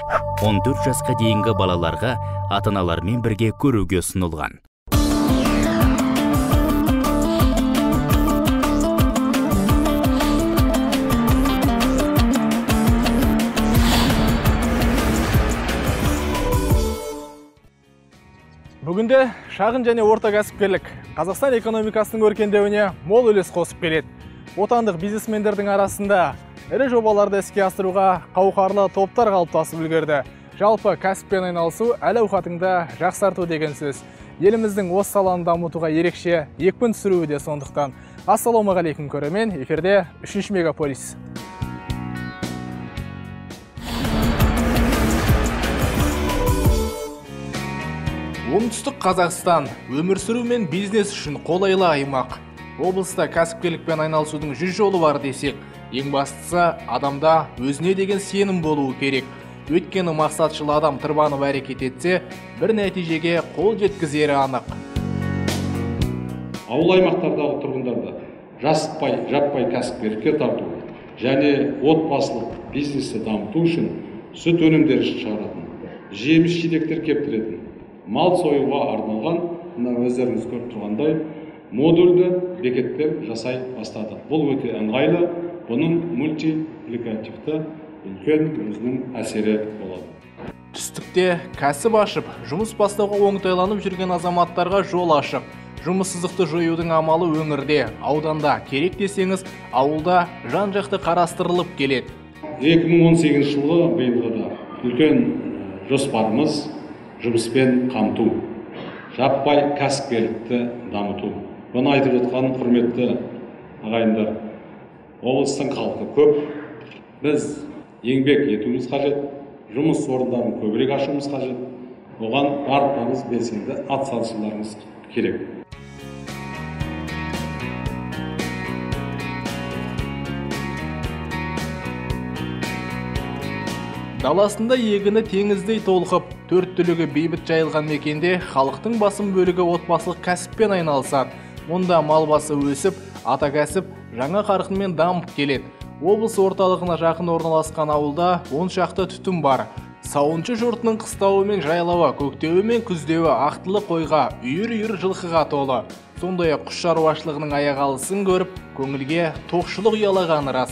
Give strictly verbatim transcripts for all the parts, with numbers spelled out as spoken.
он төрт жасқа дейінгі балаларға ата-аналармен бірге көруге ұсынылған. Бүгінде шағын және орта кәсіпкерлік Қазақстан экономикасының өркендеуіне мол үлес қосып келеді. Отандық бизнесмендердің арасында ірі жобаларды іске асыруға қауқарлы топтар қалыптасып үлгерді. Жалпы кәсіппен айналысу әл-ауқатыңды жақсарту деген сөз. Еліміздің осы саланы дамытуға ерекше екпін түсіруі де сондықтан. Ассалаумағалейкум көрермен, эфирде үшінші мегаполис. Оңтүстік Қазақстан өмір сүру мен бизнес үшін қолайлы аймақ. Облыста кәсіпкерлікпен айналысудың жүз жолы бар десек, ең бастысы адамда өзіне деген сенім болуы керек. Өйткені мақсатшыл адам тырбанып әрекет етсе, бір нәтижеге қол жеткізері анық. Ауыл аймақтардағы тұрғындарды жаппай жаппай кәсіпкерлікке тарту және отбасылық бизнесті дамыту үшін сүт өнімдері шығаратын, жеміс жидектер кептіретін, мал союға арналған, мына өздеріңіз көріп тұрғандай, модульді бекеттер жасай бастады. Бұл өте ыңғайлы, бұның мультипликативті үлкен өзінің әсері болады. Түстікте кәсіп ашып, жұмыс бастауға оңтайланып жүрген азаматтарға жол ашық. Жұмыссыздықты жоюдың амалы өңірде, ауданда керек десеңіз, ауылда жан-жақты қарастырылып келеді. екі мың он сегізінші жылғы биылғы үлкен жоспарымыз жұмыспен қамту, жаппай кәсіпкерлікті дамыту. Бұны айтып жатқан құрметті ағайындар, облыстың халқы көп. Біз еңбек етуіміз қажет, жұмыс орындарын көбірек ашуымыз қажет. Оған барлықтарыңыз белсенді атсалысуларыңыз керек. Даласында егіні теңіздей толқып, төрт түлігі бейбіт жайылған мекенде халықтың басым бөлігі отбасылық кәсіппен айналысады. Мұнда мал басы өсіп, ата кәсіп жаңа қарқынмен дамып келеді. Облыс орталығына жақын орналасқан ауылда он шақты түтін бар. Сауыншы жұртының қыстауы мен жайлауы, көктеуі мен күздеуі ақтылы қойға, үйір-үйір жылқыға толы. Сондай-ақ құс шаруашылығының аяғалысын көріп, көңілге тоқшылық ұялағаны рас.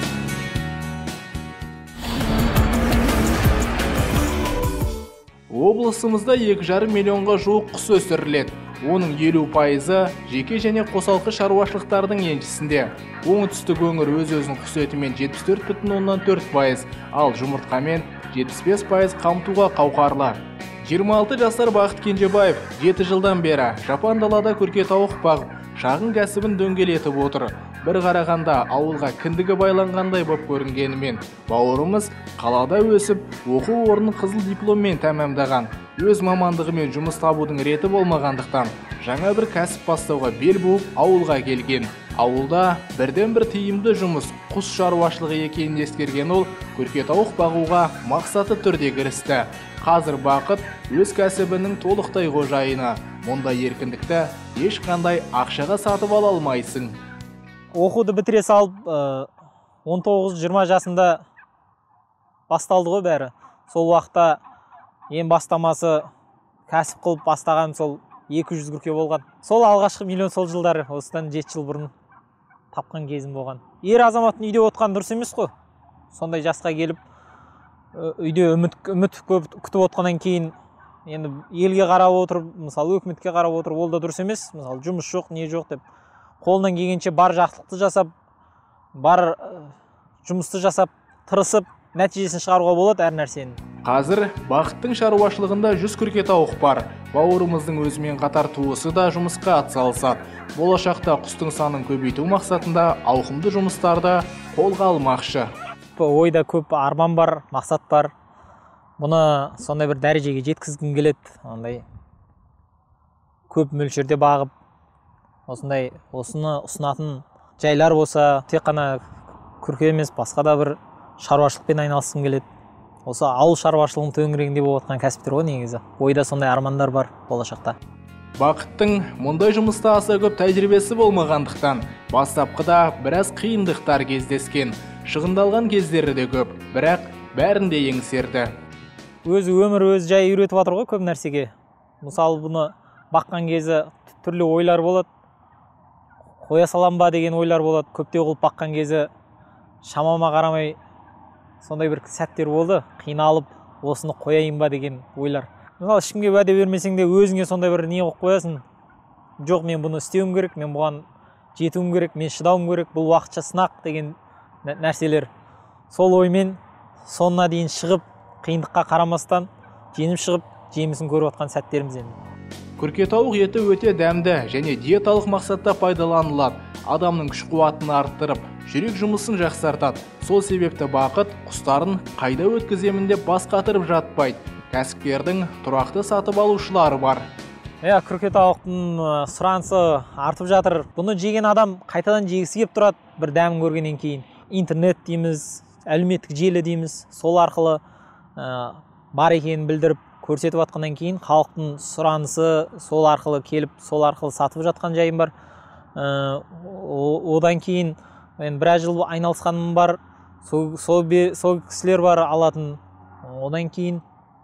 Облысымызда екі жарым миллионға жуық құс өсіріледі. Оның елу пайызы жеке және қосалқы шаруашылықтардың еншісінде. Оңтүстік өңір өз-өзінің құс етімен жетпіс төрт бүтін оннан төрт пайыз, ал жұмыртқамен жетпіс бес пайыз қамтуға қауқарлы. жиырма алты жасар Бақыт Кенжебаев жеті жылдан бері жапан далада көрке тауық бағып, шағын кәсібін дөңгелетіп отыр. Бір қарағанда ауылға кіндігі байланғандай боп көрінгенімен, бауырымыз қалада өсіп, оқу орнын қызыл дипломмен тәмамдаған. Өз мамандығымен жұмыс табудың реті болмағандықтан, жаңа бір кәсіп бастауға бел буып ауылға келген. Ауылда бірден бір тиімді жұмыс құс шаруашылығы екенін ескерген ол, көрке тауық бағуға мақсаты түрде кірісті. Қазір Бақыт өз кәсібінің толықтай қожайыны. Мұнда еркіндікті ешқандай ақшаға сатып ала алмайсың. Оқуды бітіре салып, он тоғыз жиырма жасында басталды ғой бәрі. Сол уақытта ең бастамасы кәсіп қылып бастаған сол екі жүз күрке болған. Сол алғашқы миллион сол жылдары, осыдан жеті жыл бұрын тапқан кезім болған. Ер азаматтың үйде отқан дұрыс емес қой. Сондай жасқа келіп, үйде үміт, үміт көп күтіп отқаннан кейін, енді елге қарап отырып, мысалы өкіметке қарап отырып, ол да дұрыс емес. Мысалы жұмыс жоқ, не жоқ деп. Қолынан келгенше бар жақсылықты жасап, бар жұмысты жасап, тырысып, нәтижесін шығаруға болады әр нәрсені. Қазір Бақыттың шаруашылығында жүз күрке тауық бар. Бауырымыздың өзімен қатар туысы да жұмысқа атсалысады. Болашақта құстың санын көбейту мақсатында ауқымды жұмыстарды қолға алмақшы. Ойда көп арман бар, мақсат бар. Бұны сондай бір дәрежеге жеткізгім келеді. Ондай көп мөлшерде бағып, осындай осыны ұсынатын жайлар болса, тек қана күрке емес, басқа да бір шаруашылықпен айналысқым келеді. Осы ауыл шаруашылығының төңірегінде болып отқан кәсіптер ғой негізі. Ойда сондай армандар бар болашақта. Бақыттың мұндай жұмыста аса көп тәжірибесі болмағандықтан, бастапқыда біраз қиындықтар кездескен. Шығындалған кездері де көп, бірақ бәрінде еңсерді. өзі өмір өзі жай үйретіп жатыр ғой көп нәрсеге. Мысалы бұны баққан кезі түрлі ойлар болады. Қоя салам ба деген ойлар болады. Көптеу қылып баққан кезі шамама қарамай сондай бір сәттер болды. Қиналып осыны қояйын ба деген ойлар. Мысалы ешкімге уәде бермесең де өзіңе сондай бір не қойып қоясың. Жоқ, мен бұны істеуім керек, мен бұған жетуім керек, мен шыдауым керек, бұл уақытша сынақ деген нәрселер. Сол оймен соңына дейін шығып, қиындыққа қарамастан жеңіп шығып, жемісін көріп отқан сәттеріміз енді. Күркетауық еті өте дәмді және диеталық мақсатта пайдаланылады. Адамның күш қуатын арттырып, жүрек жұмысын жақсартады. Сол себепті бақыт құстарын қайда өткіземін деп бас қатырып жатпайды. Кәсіпкердің тұрақты сатып алушылары бар. Иә, күркетауықтың сұранысы артып жатыр. Бұны жеген адам қайтадан жегісі келіп тұрады, бір дәмін көргеннен кейін. Интернет дейміз, әлеуметтік желі дейміз, сол арқылы ә, бар екенін білдіріп көрсетіп жатқаннан кейін халықтың сұранысы сол арқылы келіп, сол арқылы сатып жатқан жайым бар. Ә, одан кейін мен біраз жыл айналысқаным бар, сол, сол, сол кісілер бар алатын. Одан кейін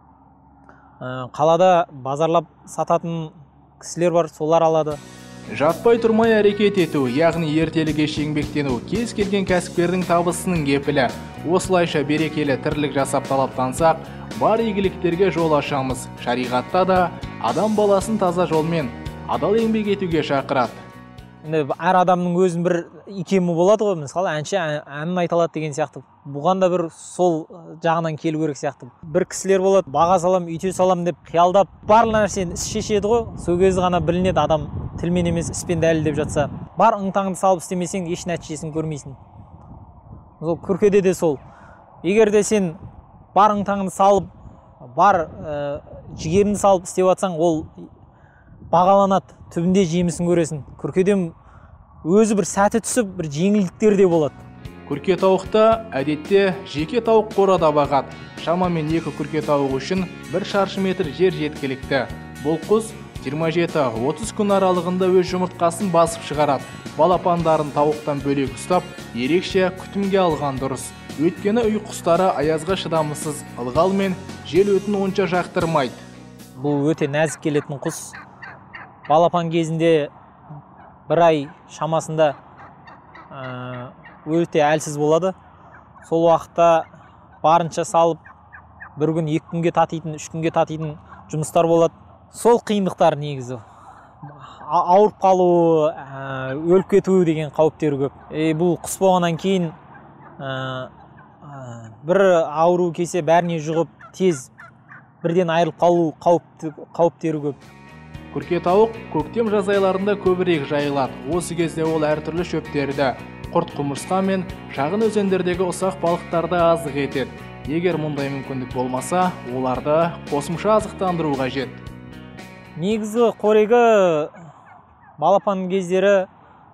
ә, қалада базарлап сататын кісілер бар, солар алады. Жатпай тұрмай әрекет ету, яғни ертелі кеш еңбектену кез келген кәсіпкердің табысының кепілі. Осылайша берекелі тірлік жасап талаптансақ, бар игіліктерге жол ашамыз. Шариғатта да адам баласын таза жолмен адал еңбек етуге шақырады. Енді әр адамның өзінің бір икемі болады ғой, мысалы әнші әнін айта алады деген сияқты. Бұған да бір сол жағынан келу керек сияқты. Бір кісілер болады, баға салам, үйте салам деп қиялдап барлық нәрсені іс шешеді ғой. Сол кезде ғана білінеді адам тілмен емес іспен дәлелдеп жатса. Бар ынтаңды салып істемесең еш нәтижесін көрмейсің. Сол күркеде де сол. Егер де сен бар ынтаңды салып, бар ә, жігеріңді салып істеп жатсаң, ол бағаланады, түбінде жемісін көресің. Күркеден өзі бір сәті түсіп, бір жеңілдіктер де болады. Күркетауықта әдетте жеке тауық қорада бағады. Шамамен екі күркетауық үшін бір шаршы метр жер жеткілікті. Бұл құс жиырма жеті отыз күн аралығында өз жұмыртқасын басып шығарады. Балапандарын тауықтан бөлек ұстап, ерекше күтімге алған дұрыс. Өйткені үй құстары аязға шыдамсыз, ылғал мен жел өтін онша жақтырмайды. Бұл өте нәзік келетін құс. Балапан кезінде бір ай шамасында ә, өте әлсіз болады. Сол уақытта барынша салып, бір күн екі күнге татитын, үш күнге татитын жұмыстар болады. Сол қиындықтар негізі. Ауырып қалу, ә, өліп кету деген қауіптері көп. Е, бұл құс болғаннан кейін ә, ә, бір ауру келсе бәріне жұғып, тез бірден айырылып қалу қауіптері көп. Күркетауық көктем жаз айларында көбірек жайылады. Осы кезде ол әртүрлі шөптерді, құрт құмырсқа мен шағын өзендердегі ұсақ балықтарды азық етеді. Егер мұндай мүмкіндік болмаса, оларды қосымша азықтандыру қажет. Негізі қорегі балапан кездері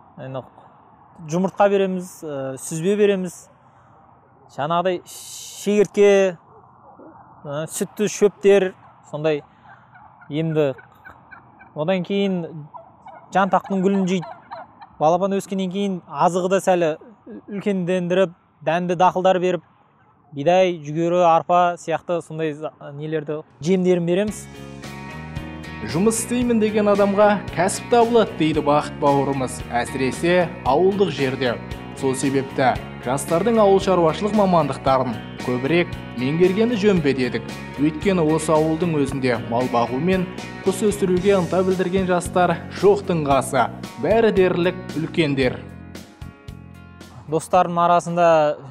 жұмыртқа береміз, сүзбе береміз. Жаңағыдай шегіртке, сүтті шөптер, сондай емді. Одан кейін жантақтың гүлін жейді. Балапан өскеннен кейін азығы да сәлі үлкендендіріп, дәнді дақылдар беріп, бидай, жүгері, арпа сияқты сондай нелерді жемдерін береміз. Жұмыс істеймін деген адамға кәсіп табылады дейді бақыт бауырымыз, әсіресе ауылдық жерде. Сол себепті жастардың ауыл шаруашылық мамандықтарын көбірек меңгергені жөн бе дедік. Өйткені осы ауылдың өзінде мал бағу мен құс өсіруге ынта білдірген жастар жоқтың қасы. Бәрі дерлік үлкендер. Достардың арасында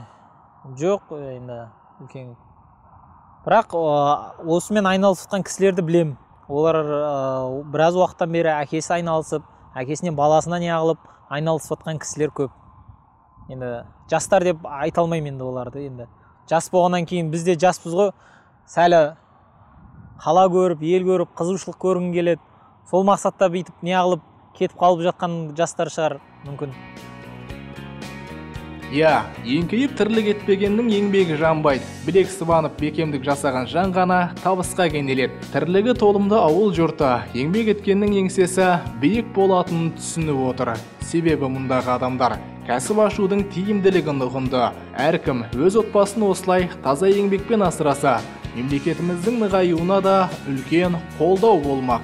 жоқ енді үлкен. Бірақ осымен айналысып жатқан кісілерді білем. Олар біраз уақыттан бері әкесі айналысып, әкесінен баласына не алып айналысып жатқан кісілер көп. Енді жастар деп айта алмаймын енді оларды. Енді жас болғаннан кейін біз де жаспыз ғой, сәлі қала көріп, ел көріп, қызығушылық көргің келеді. Сол мақсатта бүйтіп не алып кетіп қалып жатқан жастар шығар мүмкін. Я, еңкейіп тірлік етпегеннің еңбегі жанбайды. Білек сыбанып бекемдік жасаған жан ғана табысқа кенеледі. Тірлігі толымды ауыл жұрты еңбек еткеннің еңсесі биік болатынын түсініп отыр. Себебі мұндағы адамдар кәсіп ашудың тиімділігін ұғынды. Әркім өз отбасын осылай таза еңбекпен асыраса, мемлекетіміздің нығаюына да үлкен қолдау болмақ.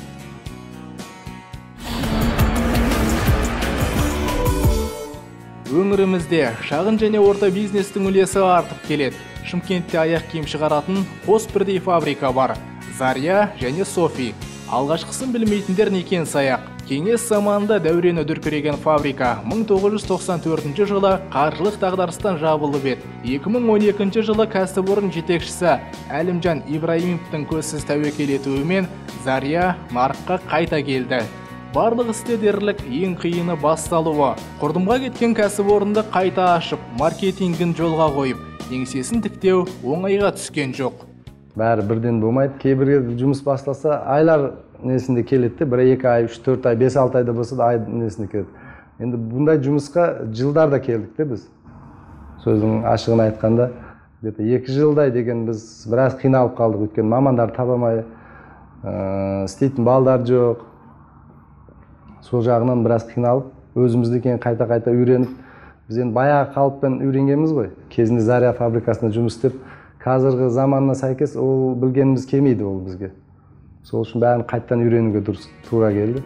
Өңірімізде шағын және орта бизнестің үлесі артып келеді. Шымкентте аяқ киім шығаратын қос бірдей фабрика бар. Заря және Софи. Алғашқысын білмейтіндер некен саяқ. Кеңес заманында дәурені дүркіреген фабрика мың тоғыз жүз тоқсан төртінші жылы қаржылық дағдарыстан жабылып еді. екі мың он екінші жылы кәсіпорын жетекшісі Әлімжан Ибраимовтың көзсіз тәуекел етуімен Заря нарыққа қайта келді. Барлық істе дерлік ең қиыны басталуы. Құрдымға кеткен кәсіпорынды қайта ашып, маркетингін жолға қойып, еңсесін тіктеу оңайға түскен жоқ. Бәрі бірден болмайды. Кейбір жұмыс бастаса, айлар несінде келеді, бір екі ай, үш төрт ай, бес алты айда болса да ай несінде келеді. Енді бұндай жұмысқа жылдарда келдік те біз. Сөздің ашығын айтқанда, екі жылдай деген біз біраз қиналып қалдық, өйткені мамандар табамай, істейтін балдар жоқ. Сол жағынан біраз қиналып, өзімізді кейін қайта-қайта үйреніп, біз енді баяғы қалыппен үйренгенбіз ғой. Кезінде Заря фабрикасында жұмыс істеп, қазіргі заманына сәйкес ол білгеніміз келмейді ол бізге. Сол үшін бәрін қайттан үйренуге дұрыс тура келді.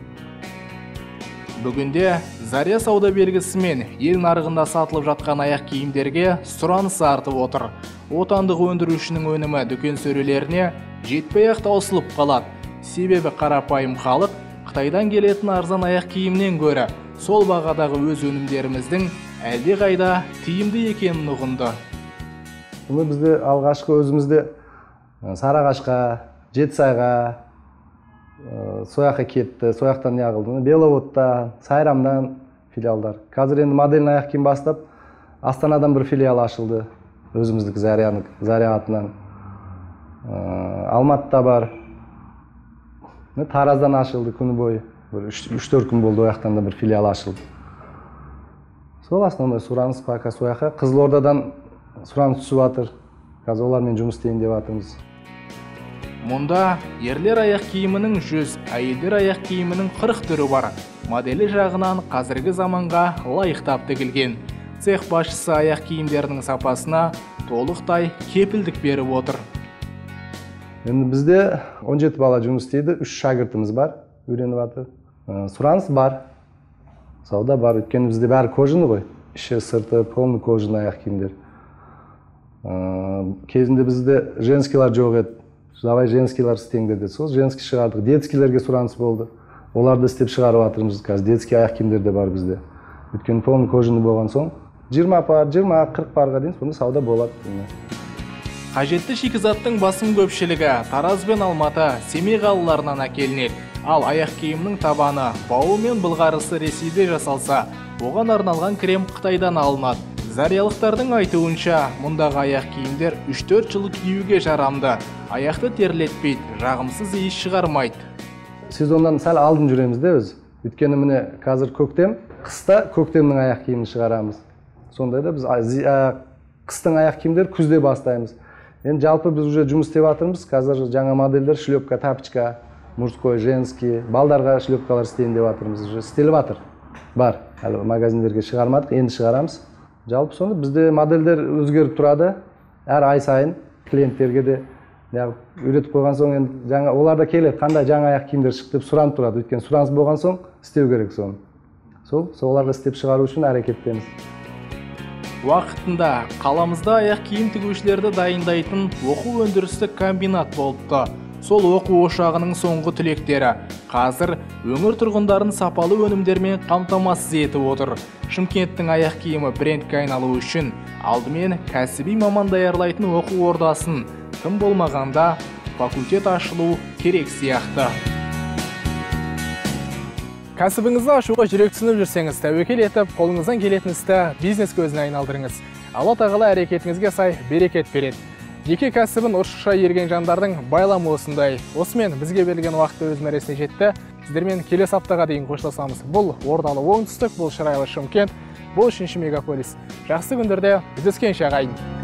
Бүгінде Заря сауда белгісімен ел нарығында сатылып жатқан аяқ киімдерге сұраныс артып отыр. Отандық өндірушінің өнімі дүкен сөрелеріне жетпей-ақ таусылып қалады. Себебі қарапайым халық Қытайдан келетін арзан аяқ киімнен гөрі сол бағадағы өз өнімдеріміздің әлде қайда тиімді екенін ұғынды. Бізде алғашқы өзімізде Сарыағашқа, Жетісайға, Сояққа кетті, Сояқтан неғылды, Беловодта, Сайрамдан филиалдар. Қазір енді модельный аяқ киім бастап, Астанадан бір филиал ашылды, өзіміздік Заря атынан. Алматыда бар. Тараздан ашылды күні бойы. үш төрт күн болды, ояқтан да бір филиал ашылды. Сол основной сұраныс пока сояққа. Қызылордадан сұраныс түсіп жатыр. Қазір олармен жұмыс істейін деп жатырмыз. Мұнда ерлер аяқ киімінің жүз, әйелдер аяқ киімінің қырық түрі бар. Моделі жағынан қазіргі заманға лайықтап тігілген. Цех басшысы аяқ киімдерінің сапасына толықтай кепілдік беріп отыр. Енді бізде он жеті бала жұмыс істейді, үш шәкіртіміз бар, үйреніп жатыр. Сұраныс бар, сауда бар, өйткені бізде бәрі кожаны ғой. Іші, сырты, полный кожаны аяқ киімдер. Кезінде бізде женскийлар жоқ еді. Давай женскийлар істеңдер деді. Сол женский шығардық. Детскийлерге сұраныс болды. Оларды істеп шығарып жатырмыз. Қазір детский аяқ киімдер де бар бізде. Өйткені полный кожаны болған соң жиырма пар, жиырма қырық парға дейін сонда сауда болады. Қажетті шикізаттың басым көпшілігі Тараз бен Алматы, Семей қалаларынан әкелінеді. Ал аяқ киімнің табаны, бауы мен былғарысы Ресейде жасалса, оған арналған крем Қытайдан алынады. Зарялықтардың айтуынша, мұндағы аяқ киімдер үш төрт жыл киюге жарамды. Аяқты терлетпейді, жағымсыз иіс шығармайды. Сезондан сәл алдын жүреміз де өз. Өйткені міне қазір көктем, қыста көктемнің аяқ киімін шығарамыз. Сондай да біз қыстың аяқ киімдер күзде бастаймыз. Енді жалпы біз уже жұмыс істеп жатырмыз. Қазір жаңа модельдер шлепка, тапочка, мужской, женский, балдарға шлепкалар істейін деп жатырмыз. Уже істеліп жатыр. Бар. Әлі магазиндерге шығармадық, енді шығарамыз. Жалпы сонда бізде модельдер өзгеріп тұрады. Әр ай сайын клиенттерге де үйретіп қойған соң енді жаңа оларда келеді, қандай жаңа аяқ киімдер шықты деп сұранып тұрады. Өйткені сұраныс болған соң істеу керек соны. Сол, соларға істеп шығару үшін әрекеттеміз. Уақытында қаламызда аяқ киім тігушілерді дайындайтын оқу өндірістік комбинат болыпты. Сол оқу ошағының соңғы түлектері қазір өңір тұрғындарын сапалы өнімдермен қамтамасыз етіп отыр. Шымкенттің аяқ киімі брендке айналу үшін алдымен кәсіби маман даярлайтын оқу ордасын, тым болмағанда факультет ашылу керек сияқты. Кәсібіңізді ашуға жүрексініп жүрсеңіз, тәуекел етіп, қолыңыздан келетін істі бизнес көзіне айналдырыңыз. Алла тағала әрекетіңізге сай берекет береді. Жеке кәсібін ұршықша ерген жандардың байламы осындай. Осымен бізге берілген уақытты өз мәресіне жетті. Сіздермен келесі аптаға дейін қоштасамыз. Бұл Ордалы оңтүстік, бұл Шырайлы Шымкент, бұл үшінші мегаполис. Жақсы күндерде жүздескенше ағайын.